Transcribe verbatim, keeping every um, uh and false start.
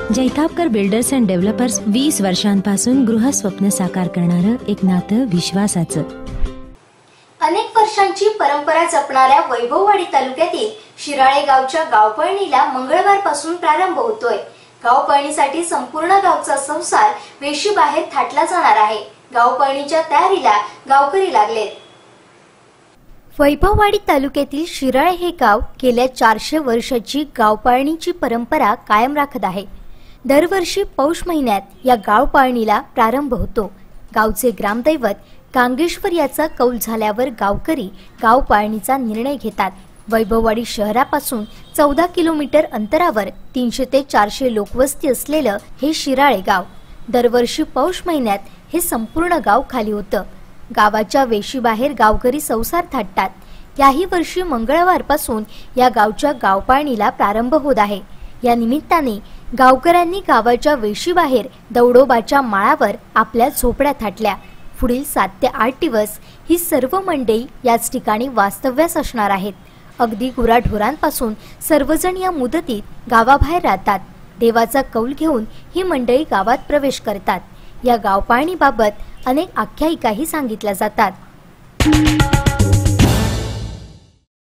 Jaitapkar builders and developers वीस वर्षांपासून गृहस्वप्न साकार करणारं एक नातं विश्वासाचं। अनेक वर्षांची परंपरा जपणाऱ्या वैभववाडी तालुक्यातील शिराळे गावच्या गावपळणीला मंगळवारपासून प्रारंभ होतोय। गावपळणीसाठी संपूर्ण गावचा संसार वेशी बाहेर थाटला जाणार आहे। गावपळणीच्या तयारीला गावकरी लागलेत। वैभववाडी तालुक्यातील शिराळे हे गाव गेल्या चारशे वर्षाची गावपाळणीची परंपरा कायम राखत आहे। दरवर्षी पौष महिन्यात या गावपाळणीला प्रारंभ होतो। गावचे ग्रामदैवत गांगेश्वर याचा कौल झाल्यावर गावकरी गावपाळणीचा निर्णय घेतात। वैभववाडी शहरापासून चौदा किलोमीटर अंतरावर तीनशे ते चारशे लोकवस्ती असलेलं हे शिराळे गाव दरवर्षी पौष महिन्यात हे संपूर्ण गाव खाली होतं। गावाच्या वेशीबाहेर गावकरी संसार थाटतात। याही वर्षी मंगळवारपासून या गावच्या गावपाळणीला प्रारंभ होत आहे। या निमित्ताने गावकऱ्यांनी गावाच्या वेशीबाहेर दौडोबाच्या माळावर आपल्या झोपड्या थाटल्या। पुढील सात ते आठ दिवस ही सर्व मंडळी याच ठिकाणी वास्तव्यास असणार आहेत। अगदी गुराढोरांपासून सर्वजण या मुदतीत गावाबाहेर राहतात। देवाचा कौल घेऊन ही मंडळी गावात प्रवेश करतात। या गावपाळणीबाबत अनेक आख्यायिकाही सांगितल्या जातात।